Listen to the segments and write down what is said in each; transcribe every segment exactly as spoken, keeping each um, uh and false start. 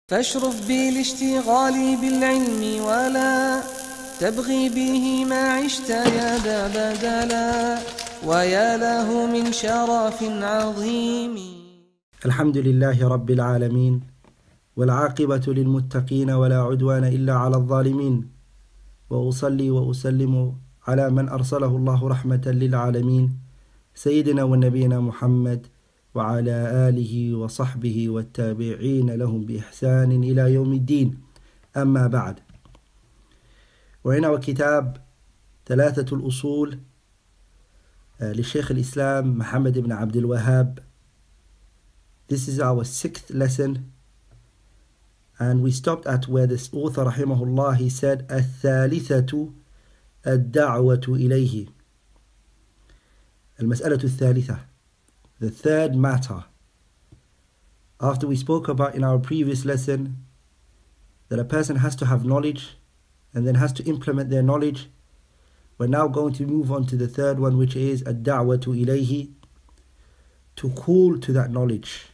فاشرف بالاشتغال بالعلم ولا تبغي به ما عشت يا ذا بدلا ويا له من شرف عظيم. الحمد لله رب العالمين والعاقبة للمتقين ولا عدوان إلا على الظالمين، وأصلي وأسلم على من أرسله الله رحمة للعالمين سيدنا ونبينا محمد وعلى آله وصحبه والتابعين لهم بإحسان إلى يوم الدين. أما بعد، وهنا كتاب ثلاثة الأصول للشيخ الإسلام محمد بن عبد الوهاب. This is our sixth lesson, and we stopped at where this author rahimahullah he said الثالثة الدعوة إليه. المسألة الثالثة, the third matter. After we spoke about in our previous lesson that a person has to have knowledge and then has to implement their knowledge, we're now going to move on to the third one, which is الدعوة إليه, to call to that knowledge.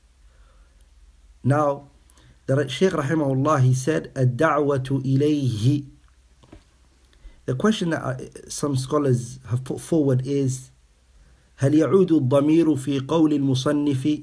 Now, the Shaykh rahimahullah he said الدعوة إليه. The question that some scholars have put forward is هل يعود الضمير في قول المصنف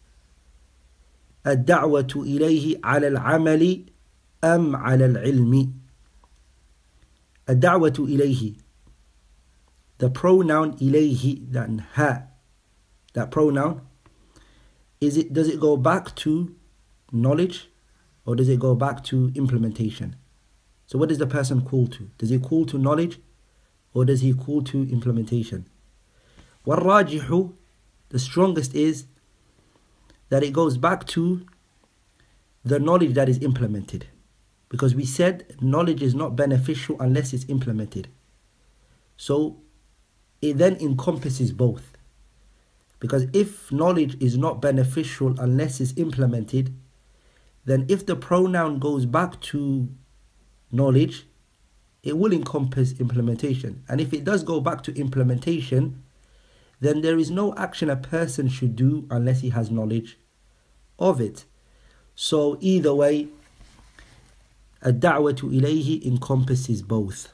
الدعوة إليه على العمل أم على العلم؟ الدعوة إليه, the pronoun إليه, that ha, that pronoun, is it, does it go back to knowledge or does it go back to implementation? So what does the person call to? Does he call to knowledge or does he call to implementation? وَالرَّاجِحُ, the strongest is that it goes back to the knowledge that is implemented, because we said knowledge is not beneficial unless it's implemented. So it then encompasses both, because if knowledge is not beneficial unless it's implemented, then if the pronoun goes back to knowledge, it will encompass implementation. And if it does go back to implementation, then there is no action a person should do unless he has knowledge of it. So either way, الدعوة إليه encompasses both.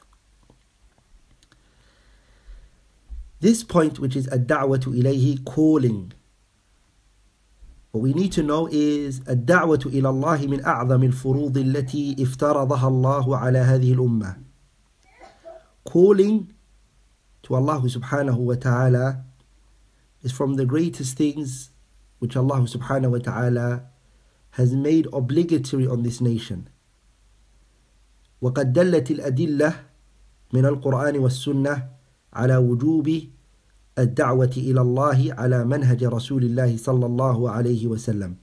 This point, which is الدعوة إليه, calling, what we need to know is الدعوة إلى الله من أعظم الفروض التي افترضها الله على هذه الأمة. Calling to Allah subhanahu wa ta'ala is from the greatest things which Allah subhanahu wa ta'ala has made obligatory on this nation. وقد دلت الأدلة من القرآن والسنة على وجوب الدعوة إلى الله على منهج رسول الله صلى الله عليه وسلم.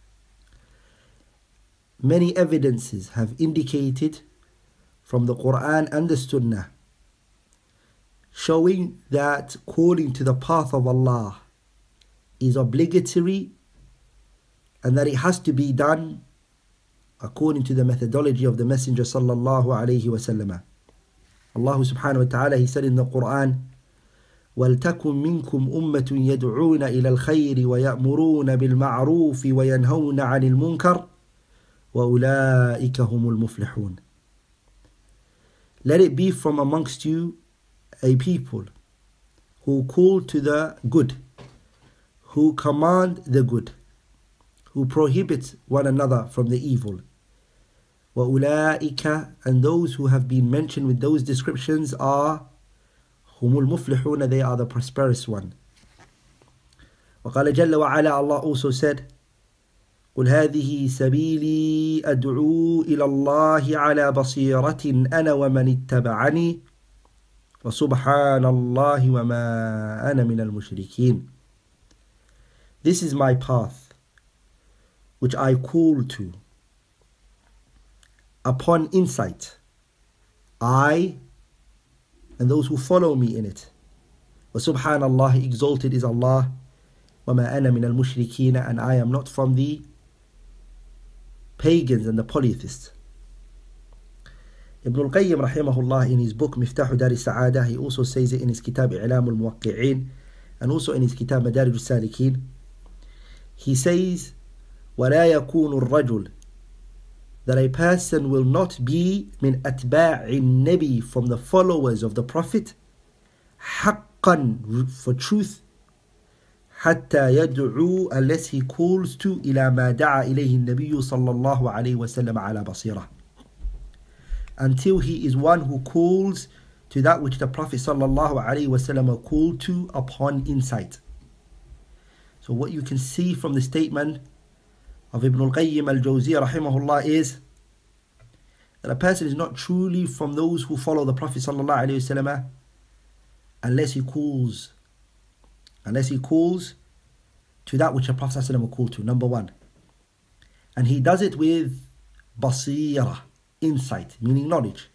Many evidences have indicated from the Quran and the Sunnah showing that calling to the path of Allah is obligatory and that it has to be done according to the methodology of the Messenger sallallahu alayhi wasallam. Allah subhanahu wa ta'ala, he said in the Quran, وَلْتَكُمْ مِنْكُمْ أُمَّةٌ يَدْعُونَ إِلَى الْخَيْرِ وَيَأْمُرُونَ بِالْمَعْرُوفِ وَيَنْهَوْنَ عَنِ الْمُنْكَرِ وَأُولَٰئِكَ هُمُ الْمُفْلِحُونَ. Let it be from amongst you a people who call to the good, who command the good, who prohibit one another from the evil. وَأُولَٰئِكَ, and those who have been mentioned with those descriptions are هُمُ الْمُفْلِحُونَ, they are the prosperous one. وقال جل وعلا, Allah also said, قُلْ هَذِهِ سَبِيلِي أَدْعُو إِلَى اللَّهِ عَلَى بَصِيرَةٍ أَنَا وَمَنِ اتَّبَعَنِي وَسُبْحَانَ اللَّهِ وَمَا أَنَا مِنَ الْمُشْرِكِينَ. This is my path, which I call to, upon insight, I and those who follow me in it. وَسُبْحَانَ اللَّهِ, exalted is Allah, وَمَا أَنَا مِنَ الْمُشْرِكِينَ, and I am not from the pagans and the polytheists. Ibn al-Qayyim rahimahullah, in his book Miftahu Dar al-Sa'adah, he also says it in his kitab I'lam al-Muwaqqi'in and also in his kitab Madarij al-Salikin. He says ولا يكون الرجل that a person will not be من أتباع النبي, from the followers of the Prophet, حقا, for truth, حتى يدعو, unless he calls to إلى ما دعا إليه النبي صلى الله عليه وسلم على بصيرة, until he is one who calls to that which the Prophet صلى الله عليه وسلم called to upon insight. So what you can see from the statement of Ibn al-Qayyim al-Jawziyya rahimahullah is that a person is not truly from those who follow the Prophet sallallahu alaihi wasallam unless he calls unless he calls to that which the Prophet sallallahu alaihi wasallam will call to, number one. And he does it with basira, insight, meaning knowledge.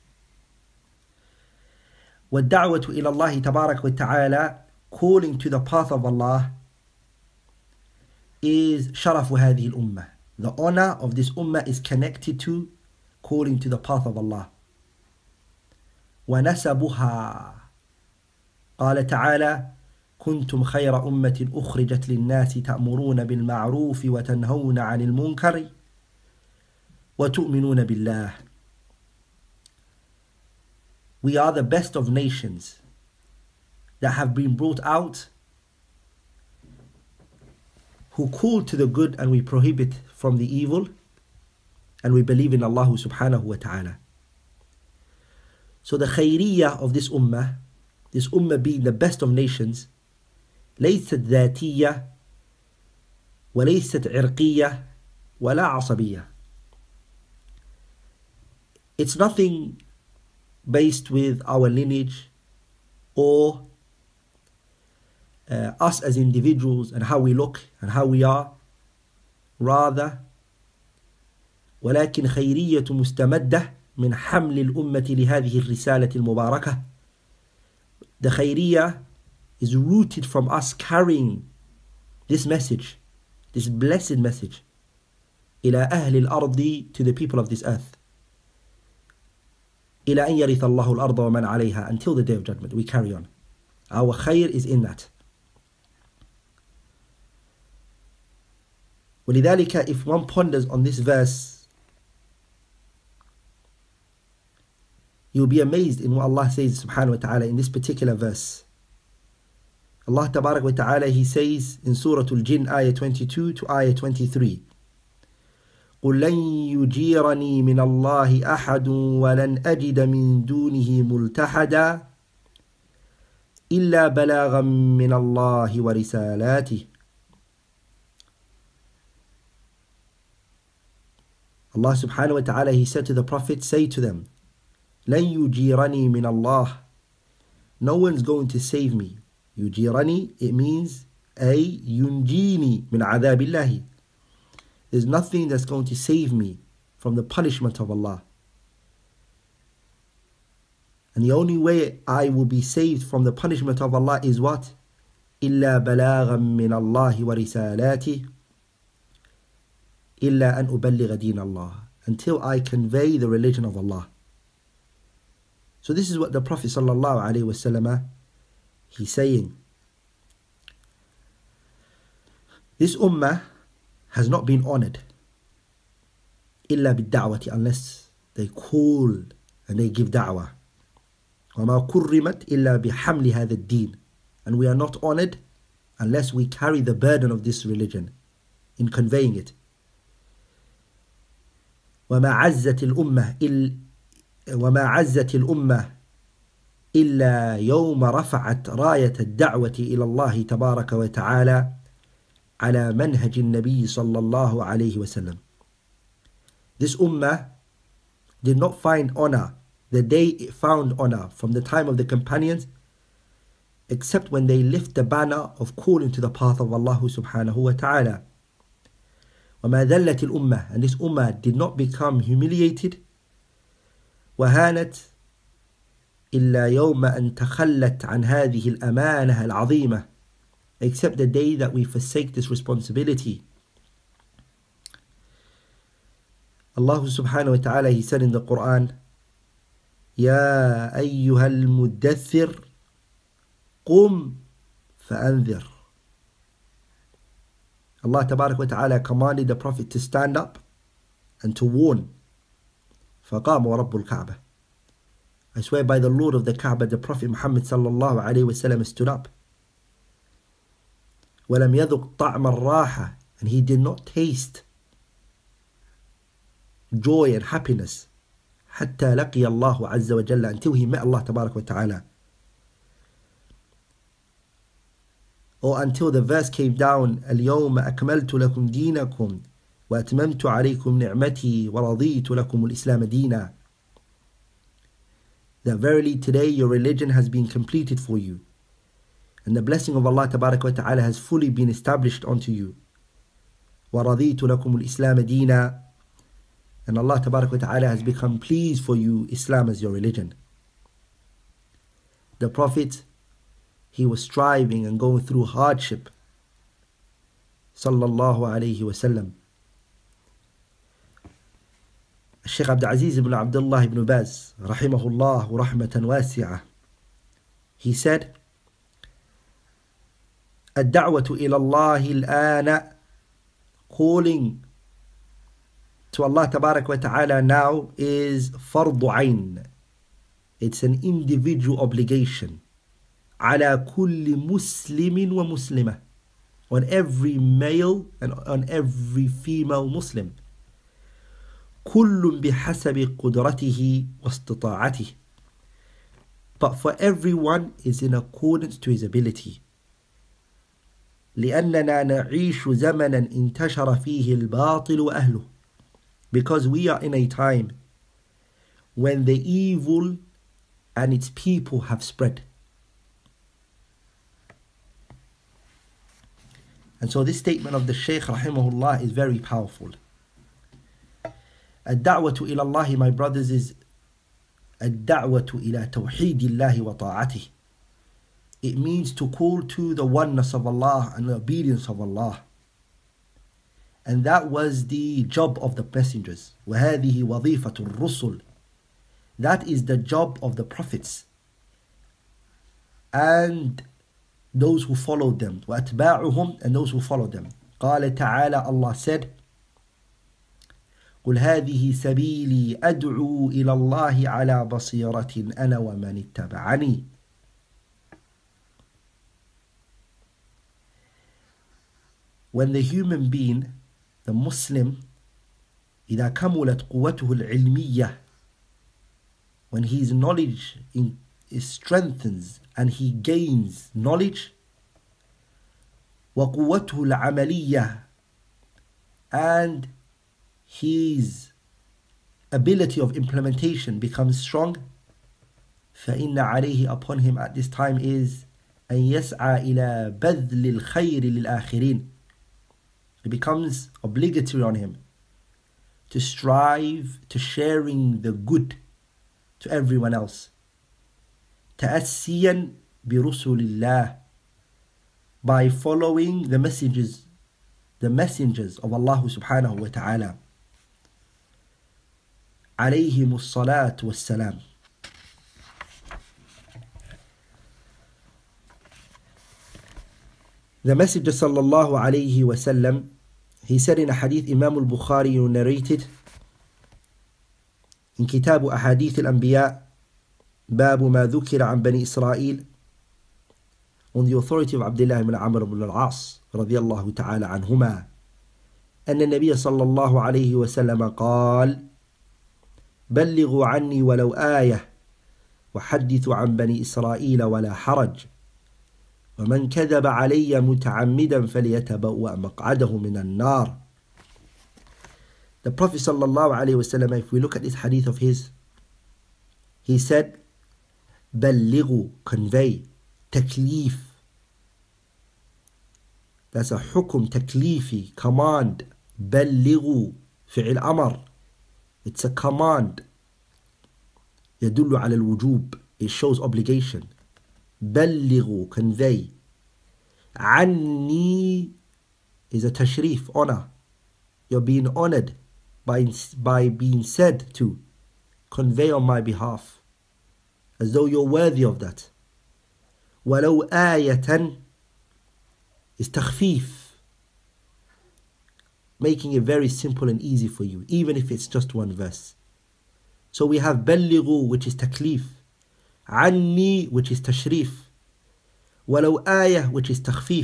وَالدَّعْوَةُ إِلَى اللَّهِ تَبَارَكَ وَتَعَالَى, calling to the path of Allah, is شرف هذه الأمة. The honor of this ummah is connected to calling to the path of Allah. ونسبها, قال تعالى كنتم خير أمة أخرجت للناس تأمرون بالمعروف وتنهون عن المنكر وتؤمنون بالله. We are the best of nations that have been brought out, who call to the good and we prohibit from the evil, and we believe in Allah subhanahu wa ta'ala. So the khayriyah of this ummah, this ummah being the best of nations, ليست ذاتية وليست عرقية ولا عصبية. It's nothing based with our lineage or uh, us as individuals and how we look and how we are. Rather, ولكن خيرية مستمدة من حمل الأمة لهذه الرسالة المباركة. The khayriyah is rooted from us carrying this message, this blessed message, إلى أهل الأرض, to the people of this earth. إلى أن يرث الله الأرض ومن عليها, until the day of judgment. We carry on. Our khayr is in that. ولذلك, if one ponders on this verse, you'll be amazed in what Allah says subhanahu wa ta'ala in this particular verse. Allah tabarak wa ta'ala, He says in Surah Al-Jinn, ayah twenty-two to ayah twenty-three, قُلْ لَنْ يُجِيرَنِي مِنَ اللَّهِ أَحَدٌ وَلَنْ أَجِدَ مِنْ دُونِهِ مُلْتَحَدًا إِلَّا بَلَاغًا مِنَ اللَّهِ وَرِسَالَاتِهِ. Allah subhanahu wa ta'ala, He said to the Prophet, say to them, لَنْ يُجِيرَنِي مِنَ اللَّهِ, no one's going to save me. يُجِيرَنِي, it means أي ينجيني من عذاب الله. There's nothing that's going to save me from the punishment of Allah. And the only way I will be saved from the punishment of Allah is what? إِلَّا بَلَاغًا مِنَ اللَّهِ وَرِسَالَاتِهِ إِلَّا أَنْ أُبَلِّغَ دِينَ اللَّهِ, until I convey the religion of Allah. So this is what the Prophet sallallahu alaihi wasallam, he's saying. This ummah has not been honored إلا بالدعوة, unless they call and they give da'wah. وما كرمت إلا بحمل هذا الدين, and we are not honored unless we carry the burden of this religion in conveying it. وما عزت الأمة إلا وما عزت الأمة إلا يوم رفعت راية الدعوة إلى الله تبارك وتعالى على منهج النبي صلى الله عليه وسلم. This ummah did not find honor the day it found honor from the time of the companions, except when they lift the banner of calling to the path of Allah subhanahu wa ta'ala. وما ذلت الأمة, and this ummah did not become humiliated, وهانت إلا يوم أن تخلت عن هذه الأمانة العظيمة, except the day that we forsake this responsibility. Allah subhanahu wa ta'ala, He said in the Quran, يا أيها المدثر قم فأنذر. Allah tabarak wa ta'ala commanded the Prophet to stand up and to warn. فقام ورب الكعبة. I swear by the Lord of the Kaaba, the Prophet Muhammad sallallahu alayhi wa sallam stood up. ولم يذق طعم الراحة, and he did not taste joy and happiness حتى لقي الله عز وجل, until he met Allah تبارك وتعالى. Or until the verse came down, اليوم أكملت لكم دينكم وأتممت عليكم نعمتي ورضيت لكم الإسلام دينا. That verily today your religion has been completed for you, and the blessing of Allah تبارك وتعالى has fully been established unto you. وَرَضِيتُ لَكُمُ الْإِسْلَامَ دِينًا, and Allah تبارك وتعالى has become pleased for you Islam as your religion. The Prophet, he was striving and going through hardship, sallallahu alayhi wa sallam. Shaykh Abdul Aziz ibn Abdullah ibn Baz, rahimahullah rahmatan wasi'ah, he said, الدعوة إلى الله الآن, calling to Allah tabarak wa ta'ala now, is fardu ayn. It's an individual obligation. على كل مسلم ومسلمة, on every male and on every female Muslim. كل بحسب قدرته واستطاعته, but for everyone is in accordance to his ability. لأننا نعيش زمنا انتشر فيه الباطل وأهله, because we are in a time when the evil and its people have spread. And so this statement of the Shaykh rahimahullah is very powerful. الدعوة إلى الله, my brothers, is الدعوة إلى توحيد الله وطاعته. It means to call to the oneness of Allah and the obedience of Allah. And that was the job of the messengers. وَهَذِهِ وَظِيفَةُ الرُّسُلِ, that is the job of the prophets and those who followed them. وَأَتْبَاعُهُمْ, and those who followed them. قال تعالى, Allah said, قل هذه سبيلي أدعو إلى الله على بصيرة أنا ومن اتبعني. When the human being, the Muslim, إذا كملت قوته العلمية, when his knowledge in, strengthens and he gains knowledge, وقوته العملية, and his ability of implementation becomes strong, فإن عليه, upon him at this time, is أن يسعى إلى بذل الخير للآخرين. It becomes obligatory on him to strive to sharing the good to everyone else. تأسيا برسل الله, by following the messages, the messengers of Allah subhanahu wa ta'ala. عليهم الصلاة والسلام. The Messenger sallallahu alayhi wa sallam, he said in a hadith Imam al-Bukhari narrated in Kitab Ahadith al-Anbiya, باب ما ذكر عن بني إسرائيل, on the authority of Abdullah ibn Amr ibn al-As رضي الله تعالى عنهما, أن النبي صلى الله عليه وسلم قال بلغوا عني ولو آية وحدثوا عن بني إسرائيل ولا حرج ومن كذب علي متعمدا فليتبوأ مقعده من النار. The Prophet sallallahu alaihi wasallam, if we look at this hadith of his, he said, بلغوا, convey, taklif. That's a hukum, taklifi, command. بلغوا, فعل أمر. It's a command. يدل على الوجوب. It shows obligation. بلغوا, convey. عني is a tashrif, honor. You're being honored by, by being said to convey on my behalf, as though you're worthy of that. ولو آية is takhfif, making it very simple and easy for you, even if it's just one verse. So we have بلغوا, which is taklif, عني, which is tashrif, ولو آية, which is takhfif.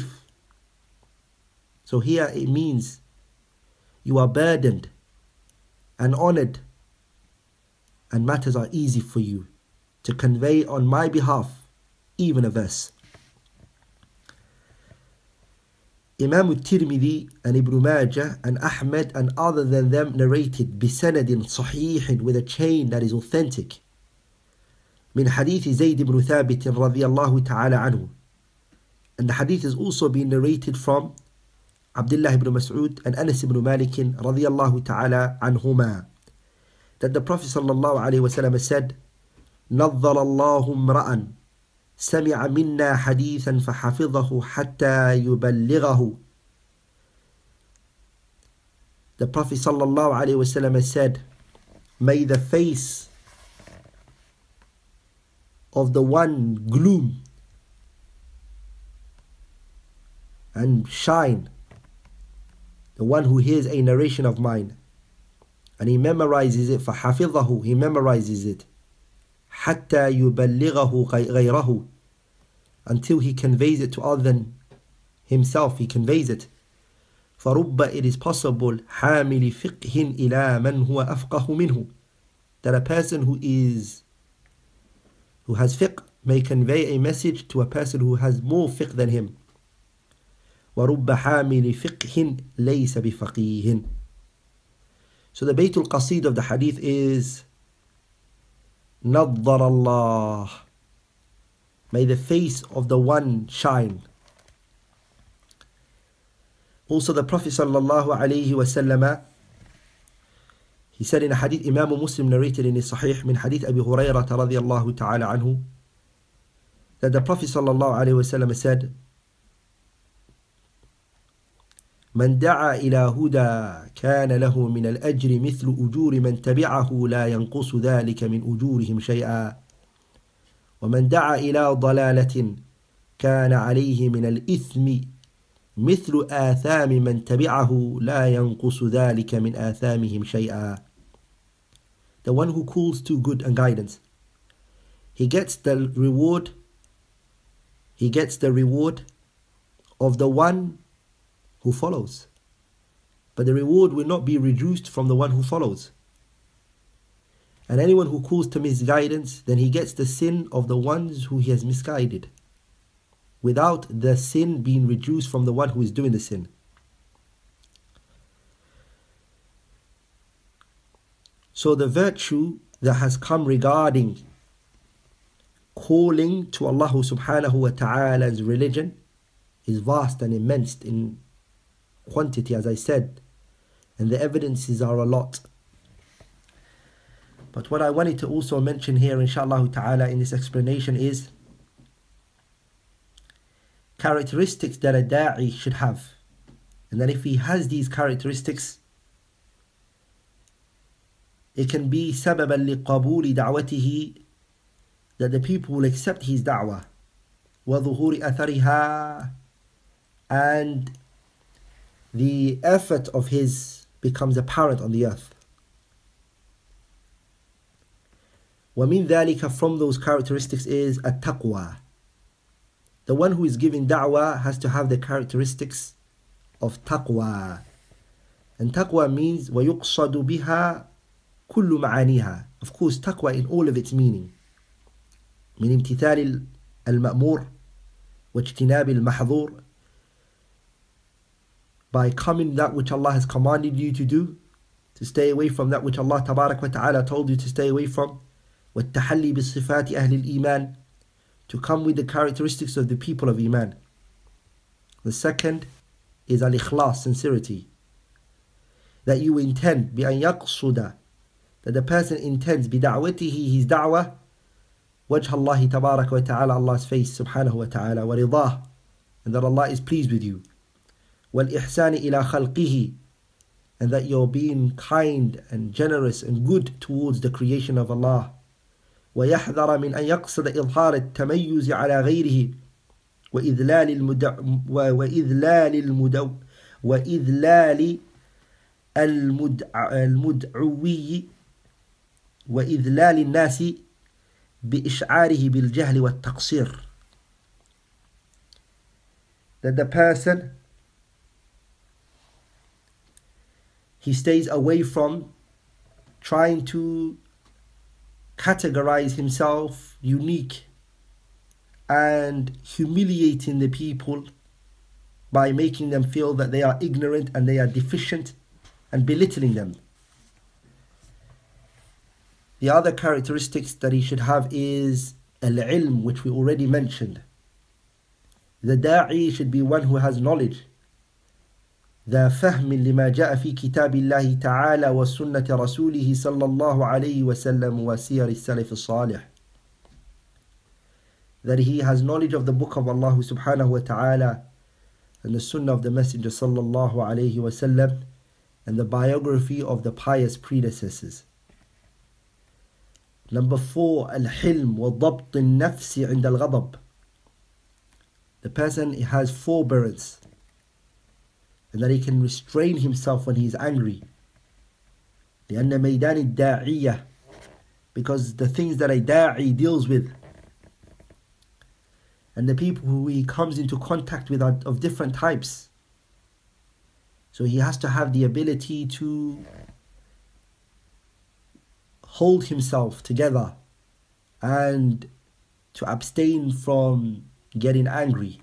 So here it means you are burdened and honored, and matters are easy for you to convey on my behalf, even a verse. Imam al-Tirmidhi and Ibn Majah and Ahmed and other than them narrated بسند صحيح, with a chain that is authentic, من حديث زيد بن ثابت رضي الله تعالى عنه. And the hadith is also being narrated from Abdullah ibn Mas'ud and Anas ibn Malik رضي الله تعالى عنهما, that the Prophet sallallahu alaihi wasallam said, نظر الله امرأ سمع منا حديثا فحفظه حتى يبلغه. The Prophet sallallahu alaihi wasallam said, may the face of the one gloom and shine, the one who hears a narration of mine and he memorizes it, فحفظه, he memorizes it, حتى يبلغه غيره, until he conveys it to other than himself, he conveys it. فرب, it is possible, حامل فقه إلى من هو أفقه منه, that a person who is who has fiqh may convey a message to a person who has more fiqh than him. وَرُبَّ حَامِلِ فِقْهٍ لَيْسَ بِفَقِيهٍ. So the Baytul Qasid of the hadith is نَضَّرَ اللَّهِ, may the face of the one shine. Also the Prophet sallallahu alayhi wa sallam, he said in a hadith Imam Muslim narrated in his Sahih min hadith Abi Hurairah radiyallahu ta'ala anhu, that the Prophet sallallahu alayhi wa sallam said, من دعا إلى هدى كان له من الأجر مثل أجور من تبعه لا ينقص ذلك من أجورهم شيئا ومن دعا إلى ضلالة كان عليه من الإثم مثل آثام من تبعه لا ينقص ذلك من آثامهم شيئا. The one who calls to good and guidance, he gets the reward he gets the reward of the one who follows, but the reward will not be reduced from the one who follows. And anyone who calls to misguidance, then he gets the sin of the ones who he has misguided, without the sin being reduced from the one who is doing the sin. So the virtue that has come regarding calling to Allah subhanahu wa ta'ala's religion is vast and immense in quantity, as I said, and the evidences are a lot. But what I wanted to also mention here, inshallah ta'ala, in this explanation is characteristics that a da'i should have. And that if he has these characteristics, it can be سببا لقبول دعوته, that the people will accept his da'wah, وظهور أثرها, and the effort of his becomes apparent on the earth. وَمِن ذَلِكَ, from those characteristics is التقوى. The one who is giving da'wah has to have the characteristics of taqwa. And taqwa means وَيُقْصَدُ بِهَا كُلُّ مَعَانِيهَا. Of course, taqwa in all of its meaning. من امتثال المأمور واجتناب المحظور, by coming that which Allah has commanded you to do, to stay away from that which Allah tabarak wa ta'ala told you to stay away from. وَالتَّحَلِّي بِالصِّفَاتِ أَهْلِ الْإِيمَانِ, to come with the characteristics of the people of Iman. The second is al-ikhlas, sincerity. That you intend, بِأَنْ يَقْصُدَ, that the person intends بِدَعْوَتِهِ, his da'wah, وَجْهَ اللَّهِ تَبَارَكَ وَتَعَالَى, Allah's face subhanahu wa ta'ala, وَرِضَاهِ, and that Allah is pleased with you. وَالْإِحْسَانِ إِلَى خَلْقِهِ, and that you're being kind and generous and good towards the creation of Allah. ويحذر من أن يقصد إظهار التميز على غيره وإذلال المدع وإذلال المدع وإذلال المدع المدعوي وإذلال الناس بإشعاره بالجهل والتقصير. That the person, he stays away from trying to categorize himself unique and humiliating the people by making them feel that they are ignorant and they are deficient and belittling them. The other characteristics that he should have is al-ilm, which we already mentioned. The da'i should be one who has knowledge. ذا فهم لما جاء في كتاب الله تعالى وسنة رسوله صلى الله عليه وسلم وسير السلف الصالح. That he has knowledge of the book of Allah subhanahu wa ta'ala and the sunnah of the Messenger صلى الله عليه وسلم and the biography of the pious predecessors. Number four, الحلم وضبط النفس عند الغضب. The person has forbearance and that he can restrain himself when he is angry. لأن ميدان الداعية, because the things that a da'i deals with and the people who he comes into contact with are of different types. So he has to have the ability to hold himself together and to abstain from getting angry.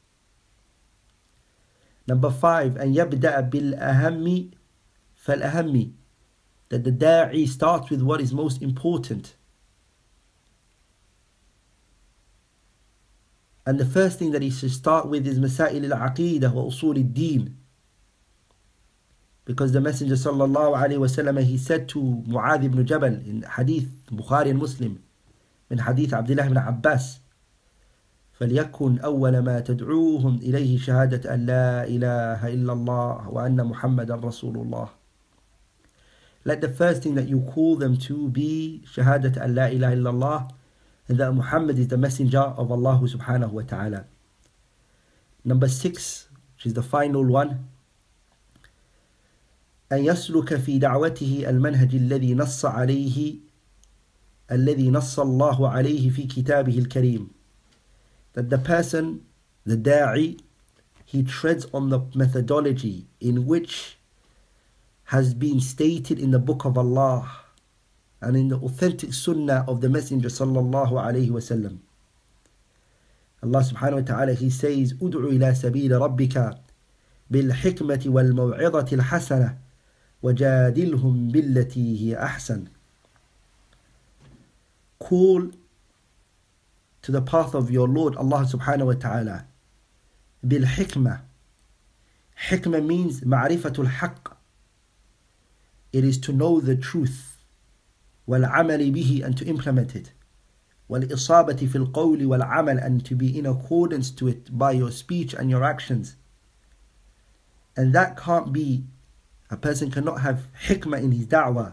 Number five, أن يبدأ بالأهم فالأهم. That the da'i starts with what is most important. And the first thing that he should start with is مسائل العقيدة وأصول الدين. Because the Messenger sallallahu alayhi wa sallam, he said to Mu'adh ibn Jabal in hadith Bukhari and Muslim, in hadith Abdullah ibn Abbas, فليكن أول ما تدعوهم إليه شهادة أن لا إله إلا الله وأن محمدا رسول الله. Let the first thing that you call them to be شهادة أن لا إله إلا الله, and that Muhammad is the messenger of Allah subhanahu wa ta'ala. Number six, which is the final one, أن يسلك في دعوته المنهج الذي نص عليه الذي نص الله عليه في كتابه الكريم. That the person, the da'i, he treads on the methodology in which has been stated in the book of Allah and in the authentic sunnah of the Messenger sallallahu alayhi wa sallam. Allah subhanahu wa ta'ala, he says, أُدْعُ إِلَى سَبِيلِ رَبِّكَ بِالْحِكْمَةِ وَالْمَوْعِظَةِ الْحَسَنَةِ وَجَادِلْهُمْ بِالَّتِي هِيَ أَحْسَنُ. Call to the path of your Lord Allah subhanahu wa ta'ala بالحكمة. Hikmah means معرفة الحق. It is to know the truth. والعمل به, and to implement it. والإصابة في القول والعمل, and to be in accordance to it by your speech and your actions. And that can't be, a person cannot have hikmah in his da'wah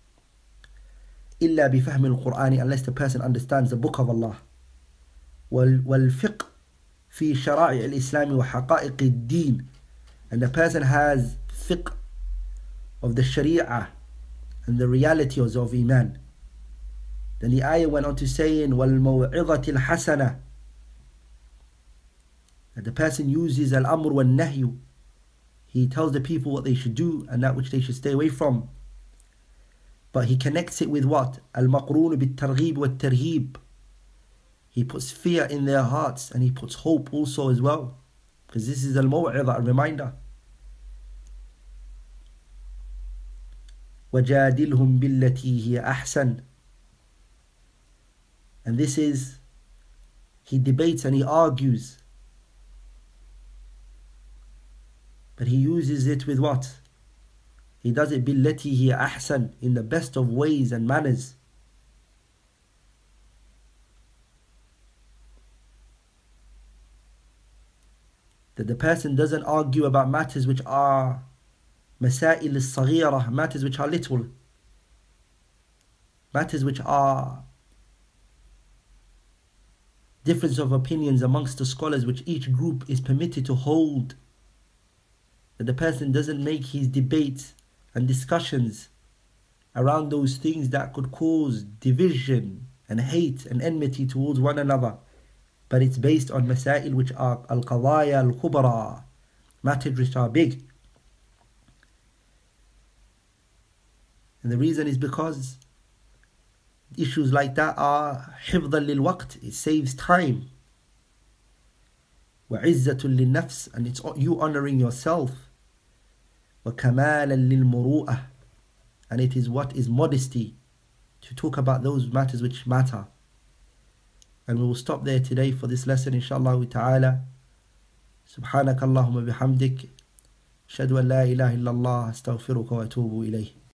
إلا بفهم القرآن, unless the person understands the book of Allah. والفقه في شرائع الإسلام وحقائق الدين, and the person has fiqh of the sharia and the realities of iman. Then the ayah went on to saying وَالْمَوْعِظَةِ الْحَسَنَةِ, that the person uses al-amr wal-nahyu. He tells the people what they should do and that which they should stay away from. But he connects it with what? Al-maqroon bit-targhib wa-tarhib. He puts fear in their hearts and he puts hope also as well. Because this is al-maw'idha, a reminder. وَجَادِلْهُمْ بِالَّتِي هِيَ أَحْسَنُ. And this is, he debates and he argues. But he uses it with what? He does it بِالَّتِي هِيَ أَحْسَنُ, in the best of ways and manners. That the person doesn't argue about matters which are مسائل الصغيرة, matters which are little, matters which are difference of opinions amongst the scholars which each group is permitted to hold. That the person doesn't make his debates and discussions around those things that could cause division and hate and enmity towards one another. But it's based on masail which are al-qadaya al-kubra, matters which are big. And the reason is because issues like that are حفظا للوقت, it saves time. وعزة للنفس, and it's you honoring yourself. وكمالا للمروءة, and it is what is modesty to talk about those matters which matter. And we will stop there today for this lesson, inshallah ta'ala. سبحانك اللهم بحمدك أشهد أن لا إله إلا الله أستغفرك وأتوب إليه.